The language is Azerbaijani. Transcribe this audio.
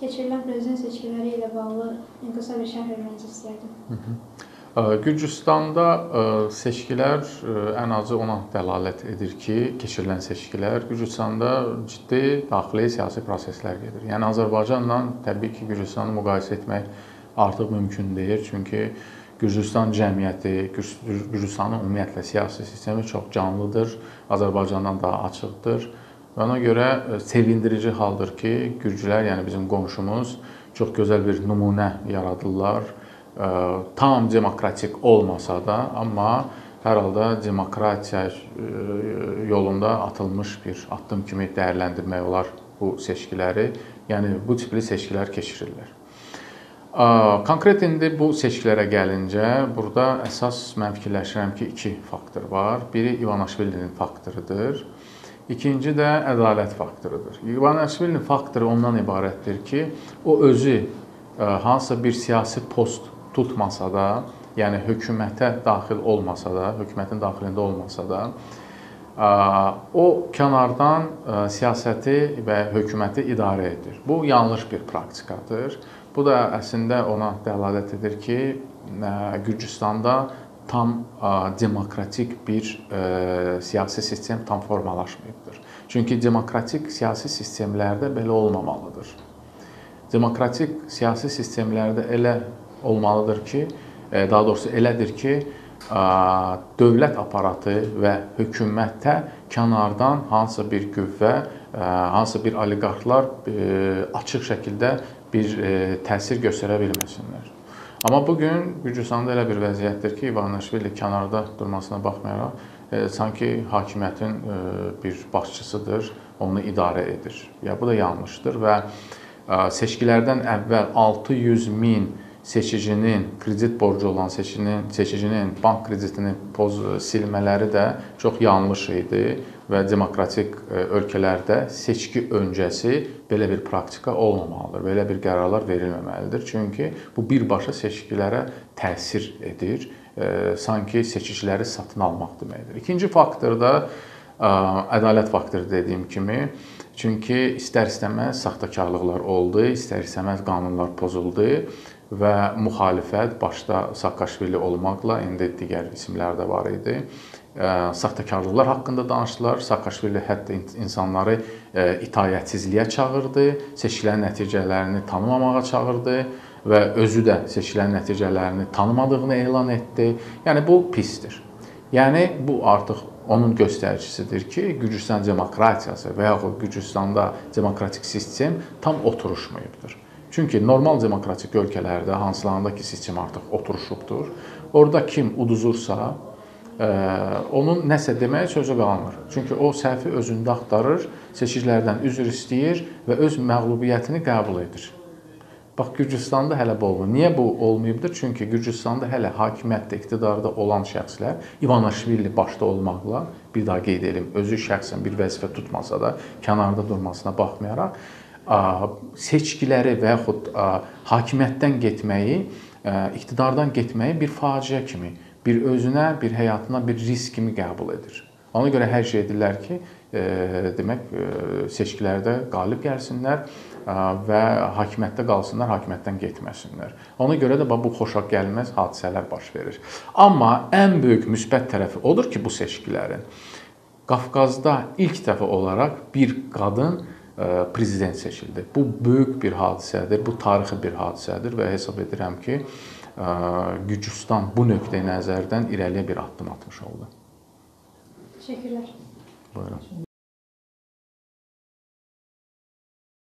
Keçirilən prezident seçkiləri ilə bağlı qısa bir şərh vermənizi istərdim. Gürcüstanda seçkilər ən azı ona dəlalət edir ki, keçirilən seçkilər Gürcüstanda ciddi daxili siyasi proseslər gedir. Yəni Azərbaycanla təbii ki, Gürcüstanı müqayisə etmək artıq mümkün deyil. Çünki Gürcüstan cəmiyyəti, Gürcüstanın ümumiyyətlə siyasi sistemi çox canlıdır, Azərbaycandan daha açıqdır. Və ona görə sevindirici haldır ki, Gürcülər, yəni bizim qonşumuz çox gözəl bir nümunə yaradırlar. Tam demokratik olmasa da, amma hər halda demokratiya yolunda atılmış bir addım kimi dəyərləndirmək olar bu seçkiləri. Yəni bu tipli seçkilər keçirirlər. Konkret indi bu seçkilərə gəlincə, burada əsas mən fikirləşirəm ki, iki faktor var. Biri İvanişvilinin faktorudur. İkinci də ədalət faktorudur. İvanişvilinin faktoru ondan ibarətdir ki, o özü hansısa bir siyasi post tutmasa da, yəni hökumətə daxil olmasa da, hökumətin daxilində olmasa da, o kənardan siyasəti və hökuməti idarə edir. Bu yanlış bir praktikadır. Bu da əslində ona dəlalət edir ki, Gürcüstanda tam demokratik bir siyasi sistem tam formalaşmayıbdır. Çünki demokratik siyasi sistemlərdə belə olmamalıdır. Demokratik siyasi sistemlərdə elə olmalıdır ki, daha doğrusu elədir ki, dövlət aparatı və hökumətə kənardan hansısa bir qüvvə, hansısa bir oliqarxlar açıq şəkildə bir təsir göstərə bilməsinlər. Amma bugün Gürcüstanda elə bir vəziyyətdir ki, İvanişvili kənarda durmasına baxmayaraq, sanki hakimiyyətin bir başçısıdır, onu idarə edir. Ya bu da yanlışdır və seçkilərdən əvvəl 600 min seçicinin, kredit borcu olan seçicinin bank kreditini silmələri də çox yanlış idi və demokratik ölkələrdə seçki öncəsi belə bir praktika olmamalıdır, belə bir qərarlar verilməməlidir. Çünki bu birbaşa seçkilərə təsir edir, sanki seçiciləri satın almaq deməkdir. İkinci faktor da ədalət faktoru dediyim kimi, çünki istər-istəməz saxtakarlıqlar oldu, istər-istəməz qanunlar pozuldu və müxalifət, başda Saakaşvili olmaqla, indi digər isimlər də var idi, saxtakarlıqlar haqqında danışdılar. Saakaşvili hətta insanları itaətsizliyə çağırdı, seçkilərin nəticələrini tanımamağa çağırdı və özü də seçkilərin nəticələrini tanımadığını elan etdi. Yəni bu pisdir. Yəni bu artıq onun göstəricisidir ki, Gürcüstan demokratiyası və yaxud Gürcüstanda demokratik sistem tam oturuşmayıbdır. Çünki normal demokratik ölkələrdə hansılarında ki, sistem artıq oturuşubdur. Orada kim uduzursa, onun nəsə deməyə sözü qalmır. Çünki o səhvi özündə axtarır, seçicilərdən üzr istəyir və öz məğlubiyyətini qəbul edir. Bax, Gürcüstanda hələ bu olmur. Niyə bu olmayıbdır? Çünki Gürcüstanda hələ hakimiyyətdə, iqtidarda olan şəxslər, İvanişvili başda olmaqla, bir daha qeyd edim, özü şəxsən bir vəzifə tutmasa da, kənarda durmasına baxmayaraq, seçkiləri və yaxud hakimiyyətdən getməyi, iqtidardan getməyi bir faciə kimi, bir özünə, bir həyatına bir risk kimi qəbul edir. Ona görə hər şey edirlər ki, demək, seçkilərdə qalib gəlsinlər və hakimiyyətdə qalsınlar, hakimiyyətdən getməsinlər. Ona görə də bu xoşagəlməz hadisələr baş verir. Amma ən böyük müsbət tərəfi odur ki, bu seçkilərin Qafqazda ilk dəfə olaraq bir qadın prezident seçildi. Bu böyük bir hadisədir, bu tarixi bir hadisədir və hesab edirəm ki, Gürcüstan bu nöqteyi nəzərdən irəliyə bir addım atmış oldu. Təşəkkürlər. Buyurun.